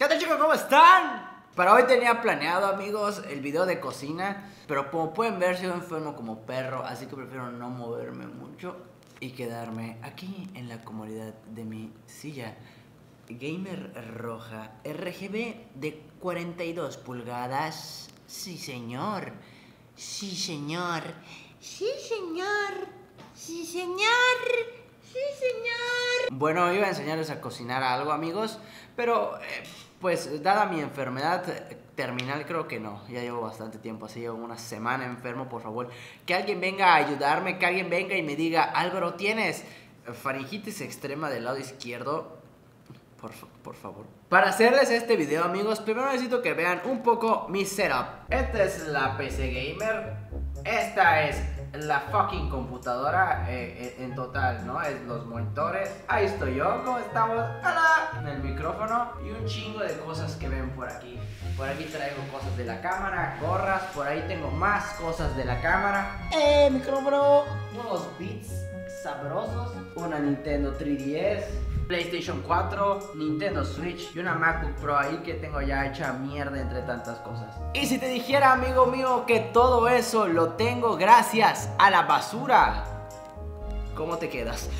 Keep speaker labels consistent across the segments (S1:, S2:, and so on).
S1: ¿Qué tal, chicos? ¿Cómo están? Para hoy tenía planeado, amigos, el video de cocina, pero como pueden ver, sigo enfermo como perro, así que prefiero no moverme mucho y quedarme aquí en la comodidad de mi silla gamer roja RGB de 42 pulgadas. Sí, señor. Sí, señor. Sí, señor. Sí, señor. Sí, señor. Bueno, iba a enseñarles a cocinar algo, amigos, pero pues dada mi enfermedad terminal, creo que no. Ya llevo bastante tiempo, así llevo una semana enfermo. Por favor, que alguien venga a ayudarme, que alguien venga y me diga: Álvaro, ¿tienes faringitis extrema del lado izquierdo? Por favor. Para hacerles este video, amigos, primero necesito que vean un poco mi setup. Esta es la PC Gamer. Esta es la fucking computadora en total, ¿no? Es los monitores. Ahí estoy yo, ¿cómo estamos? ¡Hola! En el micrófono y un chingo de cosas que ven por aquí. Por aquí traigo cosas de la cámara, gorras. Por ahí tengo más cosas de la cámara. Micrófono. Unos beats sabrosos. Una Nintendo 3DS. PlayStation 4, Nintendo Switch y una MacBook Pro ahí que tengo ya hecha mierda entre tantas cosas. Y si te dijera, amigo mío, que todo eso lo tengo gracias a la basura, ¿cómo te quedas?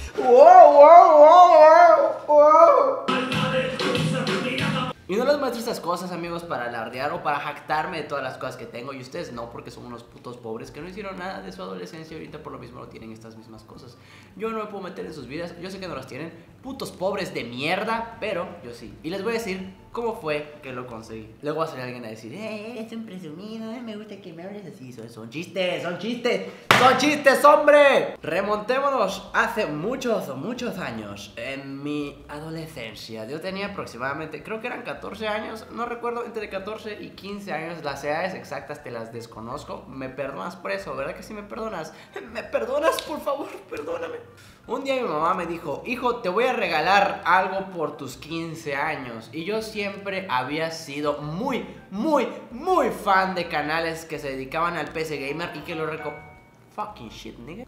S1: Y no les muestro estas cosas, amigos, para alardear o para jactarme de todas las cosas que tengo. Y ustedes no, porque son unos putos pobres que no hicieron nada de su adolescencia y ahorita por lo mismo no tienen estas mismas cosas. Yo no me puedo meter en sus vidas, yo sé que no las tienen, putos pobres de mierda, pero yo sí. Y les voy a decir cómo fue que lo conseguí. Luego va a salir alguien a decir: eres un presumido, me gusta que me hables así. Son chistes, son chistes, son chistes, hombre. Remontémonos hace muchos años, en mi adolescencia. Yo tenía aproximadamente, creo que eran 14 años, no recuerdo, entre 14 y 15 años. Las edades exactas te las desconozco. ¿Me perdonas por eso? ¿Verdad que sí me perdonas? ¿Me perdonas? Por favor, perdóname. Un día mi mamá me dijo: hijo, te voy a regalar algo por tus 15 años. Y yo siempre había sido muy fan de canales que se dedicaban al PC Gamer y que lo fucking shit, nigga.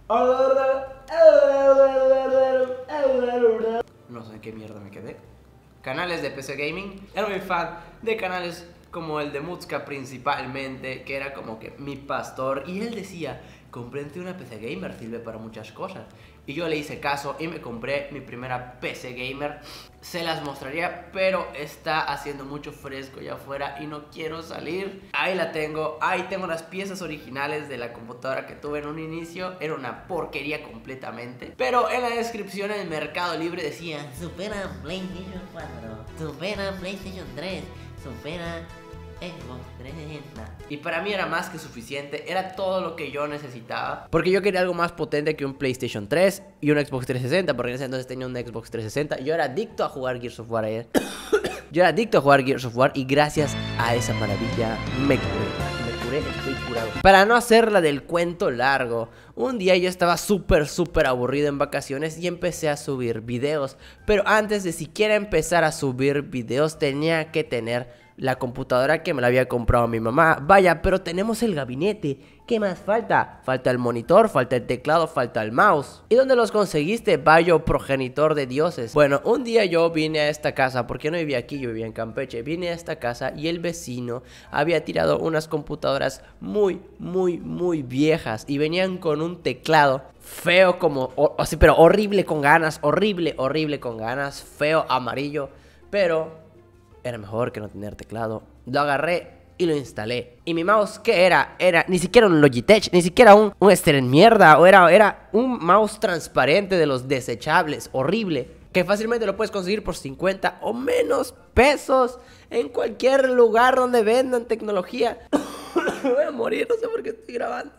S1: No sé en qué mierda me quedé. Canales de PC Gaming. Era muy fan de canales como el de Mutzka principalmente, que era como que mi pastor. Y él decía: cómprate una PC Gamer, sirve para muchas cosas. Y yo le hice caso y me compré mi primera PC Gamer. Se las mostraría, pero está haciendo mucho fresco allá afuera y no quiero salir. Ahí la tengo, ahí tengo las piezas originales de la computadora que tuve en un inicio. Era una porquería completamente, pero en la descripción en el Mercado Libre decía: supera PlayStation 4, supera PlayStation 3, supera Xbox 360. Y para mí era más que suficiente, era todo lo que yo necesitaba, porque yo quería algo más potente que un PlayStation 3 y un Xbox 360, porque en ese entonces tenía un Xbox 360. Yo era adicto a jugar Gears of War ayer. Yo era adicto a jugar Gears of War y gracias a esa maravilla me curé, estoy curado. Para no hacerla del cuento largo, un día yo estaba súper aburrido en vacaciones y empecé a subir videos. Pero antes de siquiera empezar a subir videos tenía que tener la computadora que me la había comprado mi mamá. Vaya, pero tenemos el gabinete. ¿Qué más falta? Falta el monitor, falta el teclado, falta el mouse. ¿Y dónde los conseguiste, vaya progenitor de dioses? Bueno, un día yo vine a esta casa, porque no vivía aquí, yo vivía en Campeche. Vine a esta casa y el vecino había tirado unas computadoras muy viejas y venían con un teclado feo como, así, pero horrible con ganas, horrible con ganas, feo, amarillo, pero era mejor que no tener teclado. Lo agarré y lo instalé. Y mi mouse, ¿qué era? Era ni siquiera un Logitech, ni siquiera un en mierda. O era un mouse transparente de los desechables, horrible, que fácilmente lo puedes conseguir por 50 o menos pesos en cualquier lugar donde vendan tecnología. Voy a morir, no sé por qué estoy grabando.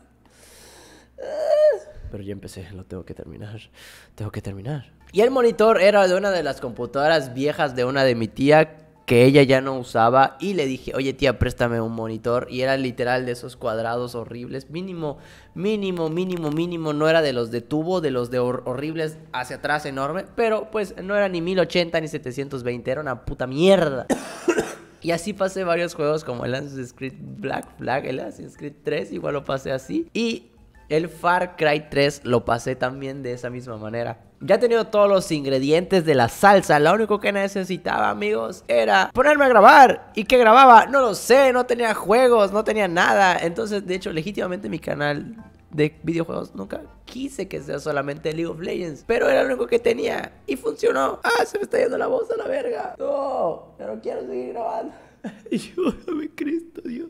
S1: Pero ya empecé, lo tengo que terminar. Y el monitor era de una de las computadoras viejas de una de mi tía, que ella ya no usaba, y le dije: oye tía, préstame un monitor. Y era literal de esos cuadrados horribles, mínimo, no era de los de tubo, de los de horribles hacia atrás enorme, pero pues no era ni 1080 ni 720, era una puta mierda. Y así pasé varios juegos como el Assassin's Creed Black Flag, el Assassin's Creed 3, igual lo pasé así, y el Far Cry 3 lo pasé también de esa misma manera. Ya teniendo todos los ingredientes de la salsa, lo único que necesitaba, amigos, era ponerme a grabar. ¿Y qué grababa? No lo sé, no tenía juegos, no tenía nada. Entonces, de hecho, legítimamente mi canal de videojuegos nunca quise que sea solamente League of Legends, pero era lo único que tenía y funcionó. ¡Ah, se me está yendo la voz a la verga! ¡No! Ya no quiero seguir grabando. Ayúdame, Cristo Dios.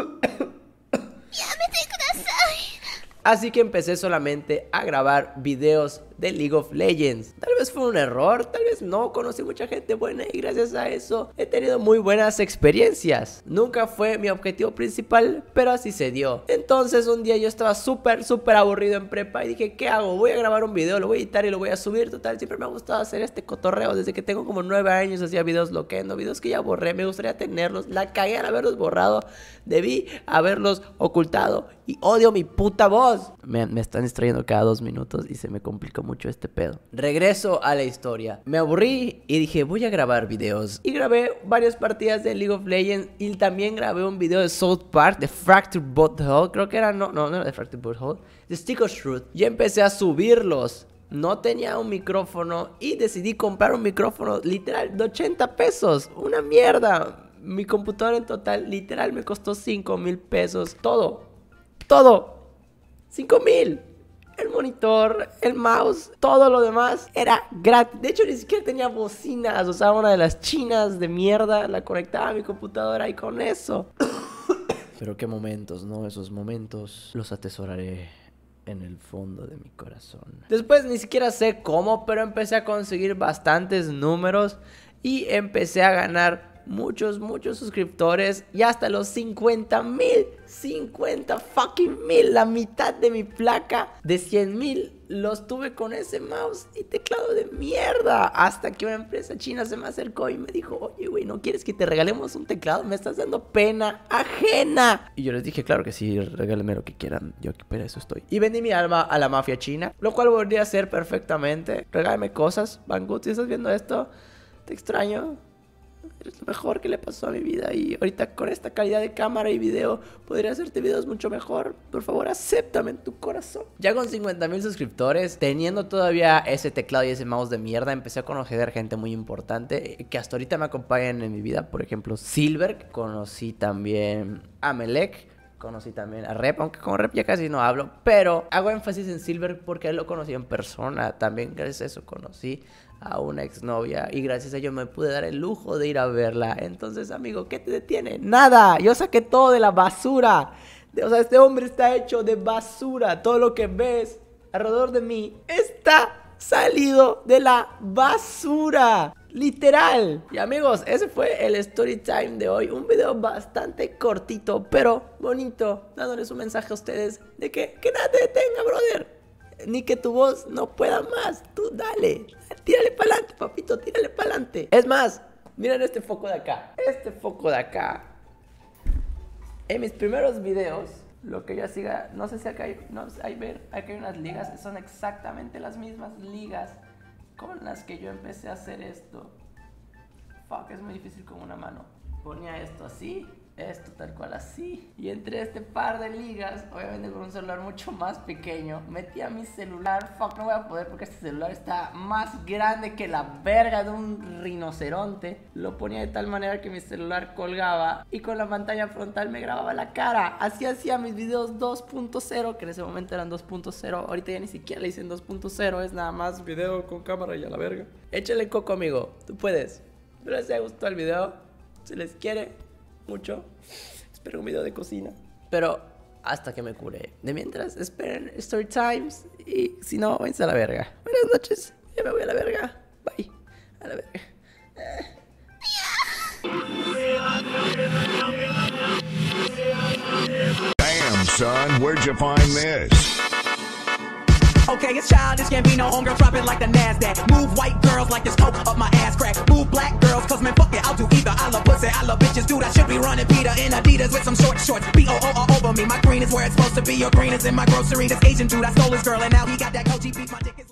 S1: Así que empecé solamente a grabar videos de League of Legends. Tal vez fue un error, tal vez no. Conocí mucha gente buena y gracias a eso he tenido muy buenas experiencias. Nunca fue mi objetivo principal, pero así se dio. Entonces un día yo estaba súper aburrido en prepa y dije, ¿qué hago? Voy a grabar un video, lo voy a editar y lo voy a subir. Total, siempre me ha gustado hacer este cotorreo. Desde que tengo como 9 años hacía videos loquendo, videos que ya borré. Me gustaría tenerlos. La cagué al haberlos borrado. Debí haberlos ocultado. Y odio mi puta voz. Me están distrayendo cada 2 minutos y se me complicó mucho este pedo. Regreso a la historia. Me aburrí y dije, voy a grabar videos. Y grabé varias partidas de League of Legends. Y también grabé un video de South Park, de Fractured Butthole. Creo que era, no era de Fractured Butthole, de Stick of Truth. Y empecé a subirlos. No tenía un micrófono y decidí comprar un micrófono literal de 80 pesos. Una mierda. Mi computadora en total literal me costó 5,000 pesos. Todo 5,000. El monitor, el mouse, todo lo demás era gratis. De hecho, ni siquiera tenía bocinas. Usaba una de las chinas de mierda. La conectaba a mi computadora y con eso. Pero qué momentos, ¿no? Esos momentos los atesoraré en el fondo de mi corazón. Después ni siquiera sé cómo, pero empecé a conseguir bastantes números. Y empecé a ganar muchos suscriptores y hasta los 50,000, 50 fucking mil, la mitad de mi placa de 100,000 los tuve con ese mouse y teclado de mierda, hasta que una empresa china se me acercó y me dijo, oye güey, ¿no quieres que te regalemos un teclado? Me estás dando pena ajena. Y yo les dije, claro que sí, regálenme lo que quieran, yo aquí para eso estoy. Y vendí mi alma a la mafia china, lo cual podría hacer perfectamente. Regálame cosas, Banggood, si estás viendo esto, te extraño. Eres lo mejor que le pasó a mi vida. Y ahorita con esta calidad de cámara y video podría hacerte videos mucho mejor. Por favor, acéptame en tu corazón. Ya con 50,000 suscriptores, teniendo todavía ese teclado y ese mouse de mierda, empecé a conocer gente muy importante que hasta ahorita me acompañan en mi vida. Por ejemplo, Silver. Conocí también a Melek. Conocí también a Rep, aunque con Rep ya casi no hablo. Pero hago énfasis en Silver porque él lo conocí en persona. También gracias a eso conocí a una exnovia y gracias a ello me pude dar el lujo de ir a verla. Entonces, amigo, ¿qué te detiene? Nada, yo saqué todo de la basura. O sea, este hombre está hecho de basura. Todo lo que ves alrededor de mí está salido de la basura. Literal. Y amigos, ese fue el story time de hoy. Un video bastante cortito, pero bonito, dándoles un mensaje a ustedes de que nada te detenga, brother. Ni que tu voz no pueda más. Tú dale, tírale para adelante, papito, tírale para adelante. Es más, miren este foco de acá. Este foco de acá. En mis primeros videos, lo que yo hacía, no sé si acá hay, no, acá hay unas ligas, son exactamente las mismas ligas con las que yo empecé a hacer esto. Fuck, es muy difícil con una mano. Ponía esto así, esto tal cual así, y entre este par de ligas, obviamente con un celular mucho más pequeño, metía mi celular. Fuck, no voy a poder porque este celular está más grande que la verga de un rinoceronte. Lo ponía de tal manera que mi celular colgaba y con la pantalla frontal me grababa la cara. Así hacía mis videos 2.0, que en ese momento eran 2.0. Ahorita ya ni siquiera le dicen 2.0, es nada más video con cámara y a la verga. Échale coco, amigo, tú puedes. Espero les haya gustado el video. Si les quiere mucho, espero un video de cocina. Pero hasta que me cure. De mientras, esperen Story Times. Y si no, váyanse a la verga. Buenas noches. Ya me voy a la verga. Bye. A la verga.
S2: Damn, son, where'd you find this?
S3: Okay, it's childish, can't be no homegirl, drop it like the NASDAQ. Move white girls like this coke up my ass crack. Move black girls, cause man, fuck it, I'll do either. I love pussy, I love bitches, dude, I should be running Peter in Adidas with some short shorts. B-O-O all over me, my green is where it's supposed to be. Your green is in my grocery, this Asian dude, I stole his girl and now he got that Coach beef, my dick is